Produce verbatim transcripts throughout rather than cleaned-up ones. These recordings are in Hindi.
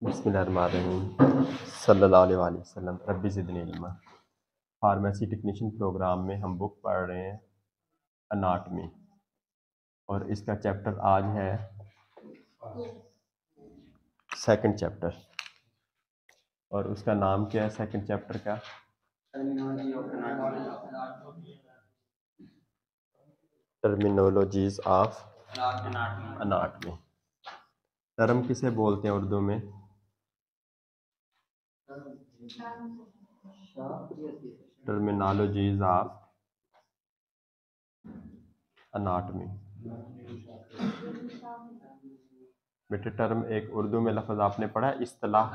बिस्मिल्लाहिर्रहमानिर्रहीम सल्लल्लाहु अलैहि वसल्लम रब्बी ज़िदनी इल्मा। फार्मेसी टेक्नीशियन प्रोग्राम में हम बुक पढ़ रहे हैं अनाटमी और इसका चैप्टर आज है सेकंड चैप्टर। और उसका नाम क्या है सेकंड चैप्टर का? Terminologies of anatomy. टर्म किसे बोलते हैं उर्दू में? Terminologies of anatomy. बेटे टर्म एक उर्दू में लफ्ज़ आपने पढ़ा है इस्तिलाह,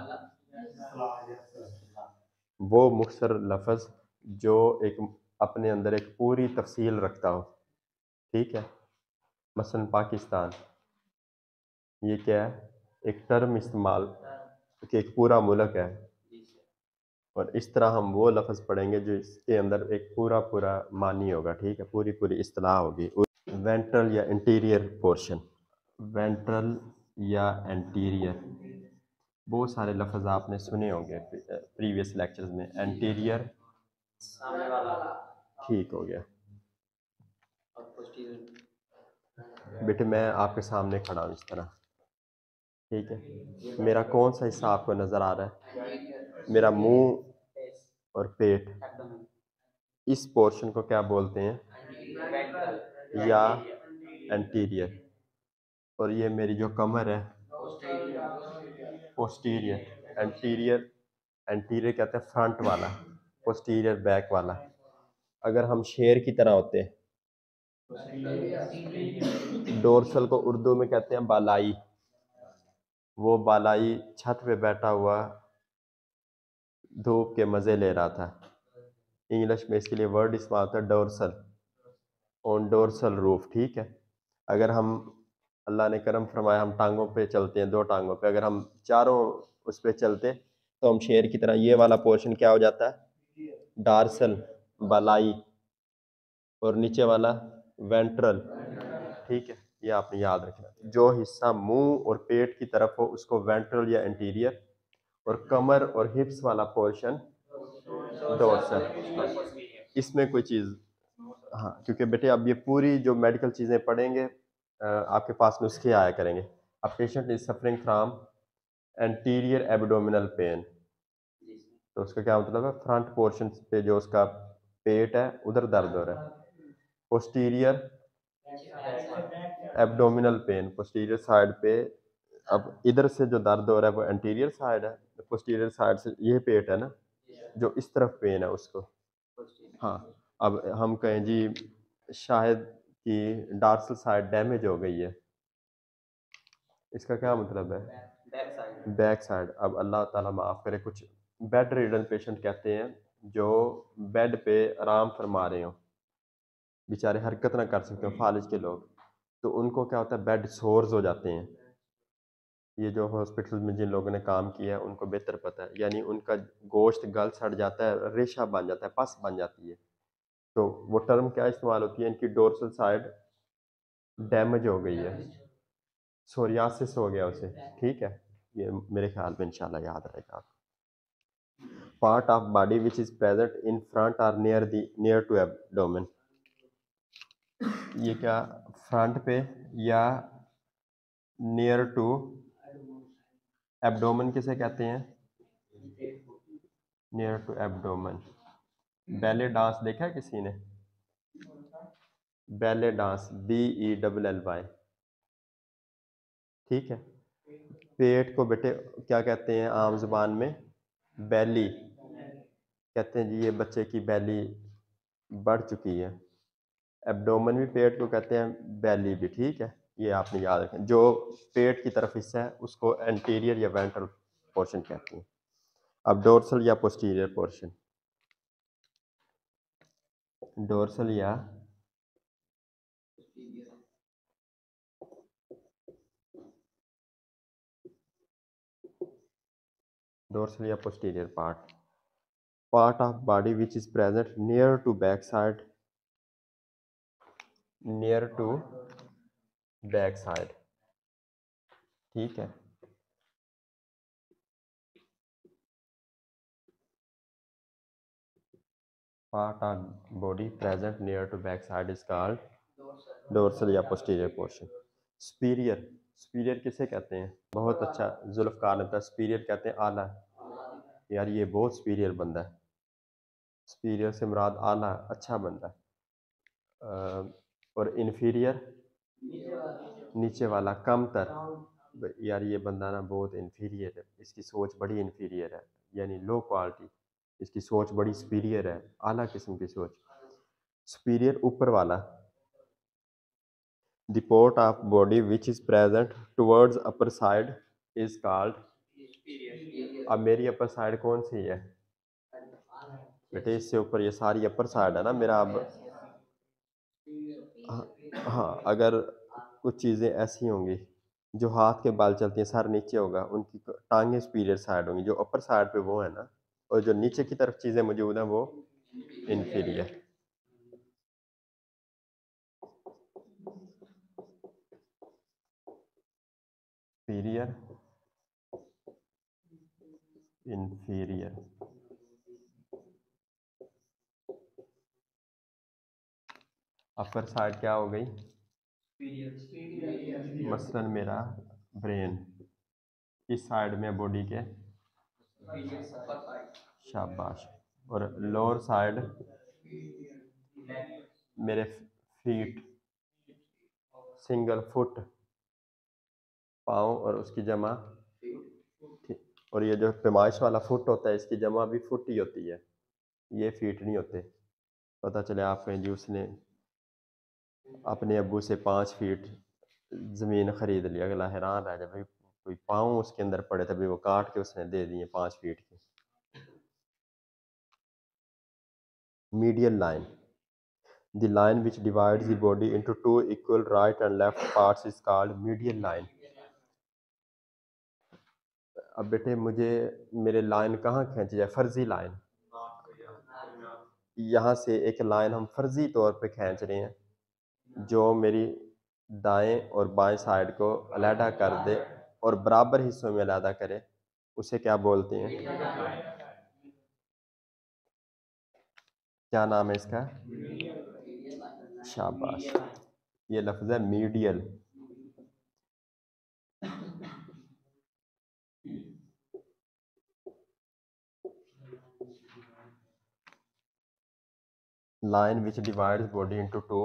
वो मुख्तसर लफ्ज़ जो एक अपने अंदर एक पूरी तफसील रखता हो। ठीक है, मसलन पाकिस्तान, ये क्या है? एक टर्म इस्तेमाल कि एक पूरा मुल्क है। और इस तरह हम वो लफ्ज़ पढ़ेंगे जो इसके अंदर एक पूरा पूरा मानी होगा। ठीक है, पूरी पूरी इस्तिलाह होगी। वेंट्रल या इंटीरियर पोर्शन, वेंट्रल या एंटीरियर, बहुत सारे लफ्ज़ आपने सुने होंगे प्रीवियस लेक्चर्स में। एंटीरियर ठीक हो गया बेटे, मैं आपके सामने खड़ा हूँ इस तरह। ठीक है, मेरा कौन सा हिस्सा आपको नज़र आ रहा है? मेरा मुंह और पेट। इस पोर्शन को क्या बोलते हैं? या एंटीरियर। और ये मेरी जो कमर है पोस्टीरियर। एंटीरियर, एंटीरियर कहते हैं फ्रंट वाला, पोस्टीरियर बैक वाला। अगर हम शेर की तरह होते हैं, डोर्सल को उर्दू में कहते हैं बालाई। वो बालाई छत पे बैठा हुआ धूप के मज़े ले रहा था। इंग्लिश में इसके लिए वर्ड इस्तेमाल होता है डोर्सल, ऑन डोर्सल रूफ। ठीक है, अगर हम अल्लाह ने करम फरमाया हम टांगों पे चलते हैं, दो टांगों पे, अगर हम चारों उस पे चलते तो हम शेर की तरह, ये वाला पोर्शन क्या हो जाता है? डार्सल, बालाई, और नीचे वाला वेंट्रल। ठीक है, ये आपने याद रखना। जो हिस्सा मुंह और पेट की तरफ हो उसको वेंट्रल या इंटीरियर, और कमर और हिप्स वाला पोर्शन डोर्सल। इसमें कोई चीज़, हाँ, क्योंकि बेटे अब ये पूरी जो मेडिकल चीज़ें पढ़ेंगे आपके पास नुस्खे आया करेंगे। A patient is suffering from anterior abdominal pain, तो उसका क्या मतलब है? फ्रंट पोर्शन पे जो उसका पेट है उधर दर्द हो रहा है। Posterior abdominal pain, posterior side पे। अब इधर से जो दर्द हो रहा है वो एंटीरियर साइड है, पोस्टीरियर साइड से ये पेट है ना, जो इस तरफ पेन है उसको। हाँ, अब हम कहें जी शायद कि डार्सल साइड डैमेज हो गई है, इसका क्या मतलब है? Back side. अब अल्लाह ताला माफ़ करे, कुछ बेड रिडन पेशेंट कहते हैं जो बेड पे आराम फरमा रहे हो, बेचारे हरकत ना कर सकते हो, फालिज के लोग, तो उनको क्या होता है? बेड सोर्स हो जाते हैं। ये जो हॉस्पिटल में जिन लोगों ने काम किया है उनको बेहतर पता है, यानी उनका गोश्त गल सड़ जाता है, रेशा बन जाता है, पस बन जाती है। तो वो टर्म क्या इस्तेमाल होती है? इनकी डोर्सल साइड डैमेज हो गई है, सोरियासिस हो गया उसे। ठीक है, ये मेरे ख्याल में इंशाल्लाह याद रहेगा आपको। Part of body which is present in front और near the near to abdomen, ये क्या फ्रंट पे या नियर टू एब्डोमेन किसे कहते हैं? Near to abdomen. Ballet dance देखा है किसी ने? बैले डांस, B E double L Y. ठीक है, पेट को बेटे क्या कहते हैं आम जुबान में? बैली कहते हैं जी, ये बच्चे की बैली बढ़ चुकी है। एब्डोमेन भी पेट को कहते हैं, बैली भी। ठीक है, ये आपने याद रखें। जो पेट की तरफ हिस्सा है उसको एंटीरियर या वेंट्रल पोर्शन कहते हैं। अब डोर्सल या पोस्टीरियर पोर्शन, डोर्सल या डोर्सल या posterior part, part of body which is present near to back side, near to back side. ठीक है, part of body present near to back side is called dorsal या पोस्टीरियर पोर्शन। सुपीरियर, सुपीरियर किसे कहते हैं? बहुत अच्छा जुल्फकार ने बताया, सुपीरियर कहते हैं आला। यार ये बहुत सुपीरियर बंदा है। सुपीरियर से मुराद आला, अच्छा बंदा है। और इन्फीरियर नीचे वाला, कमतर। यार ये बंदा ना बहुत इन्फीरियर है, इसकी सोच बड़ी इन्फीरियर है, यानी लो क्वालिटी, इसकी सोच बड़ी सुपीरियर है, आला किस्म की सोच। सुपीरियर ऊपर वाला, the part of body which is present towards upper side is called. अब मेरी अपर साइड कौन सी है बेटे? इससे ऊपर ये सारी अपर साइड है ना मेरा। अब हाँ, हाँ, अगर कुछ चीज़ें ऐसी होंगी जो हाथ के बाल चलती हैं, सर नीचे होगा, उनकी टांगें सुपीरियर साइड होंगी, जो अपर साइड पे वो है ना, और जो नीचे की तरफ चीज़ें मौजूद हैं वो inferior. Superior, inferior. Upper side क्या हो गई? मसलन मेरा ब्रेन इस साइड में बॉडी के, शाबाश। और लोअर साइड मेरे फीट, सिंगल फुट, पाँव और उसकी जमा, ठीक। और ये जो पैमाइश वाला फुट होता है, इसकी जमा भी फुट ही होती है, ये फीट नहीं होते। पता चले आप कहें जी उसने अपने अब्बू से पाँच फीट ज़मीन ख़रीद ली, अगला हैरान रह जाए भाई कोई पाँव उसके अंदर पड़े थे भाई, वो काट के उसने दे दिए पाँच फीट के। Medial line, the line which divides the body into two equal right and left parts is called medial line. अब बेटे मुझे मेरे लाइन कहाँ खींची जाए? फर्जी लाइन, यहाँ से एक लाइन हम फर्जी तौर पे खींच रहे हैं जो मेरी दाएं और बाएं साइड को अलहदा कर दे और बराबर हिस्सों में अलहदा करे, उसे क्या बोलते हैं? क्या नाम है इसका? शाबाश, ये लफ्ज़ है medial. Line which divides body into two,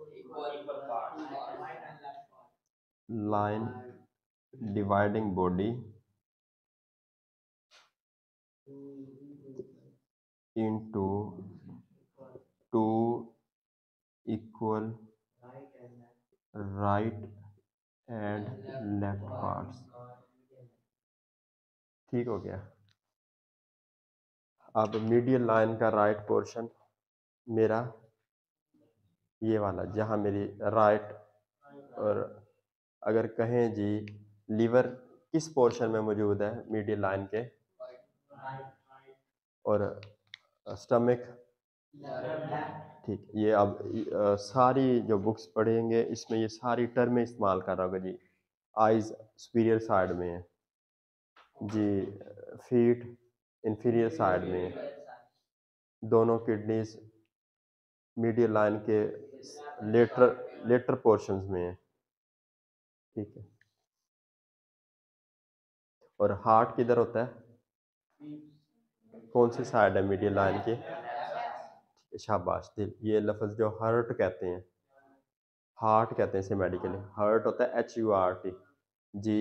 line dividing body into two equal right and left parts। ठीक हो गया। अब मीडियल लाइन का राइट पोर्शन मेरा ये वाला, जहाँ मेरी राइट, और अगर कहें जी लीवर किस पोर्शन में मौजूद है मीडियल लाइन के, और स्टमक, ठीक। ये अब आ, सारी जो बुक्स पढ़ेंगे इसमें ये सारी टर्में इस्तेमाल कर रहा होगा जी। आइज़ सुपीरियर साइड में है जी, फीट इंफीरियर साइड में है, दोनों किडनीज मीडियल लाइन के लेटर लेटर पोर्शंस में है, ठीक है। और हार्ट किधर होता है? कौन सी साइड है मीडियल लाइन की? शाबाश, दिल। ये लफ्ज़ जो हार्ट कहते हैं, हार्ट कहते हैं इसे मेडिकली, हार्ट होता है H U R T G.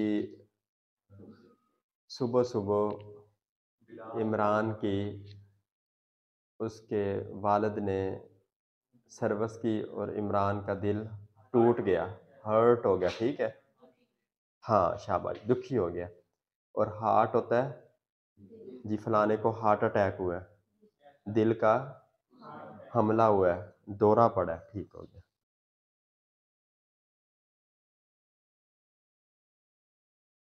सुबह सुबह इमरान की उसके वालिद ने सर्वस की और इमरान का दिल टूट गया, हर्ट हो गया, ठीक है। हाँ शाबाश, दुखी हो गया। और हार्ट होता है जी फलाने को हार्ट अटैक हुआ है, दिल का हमला हुआ है, दौरा पड़ा है, ठीक हो गया।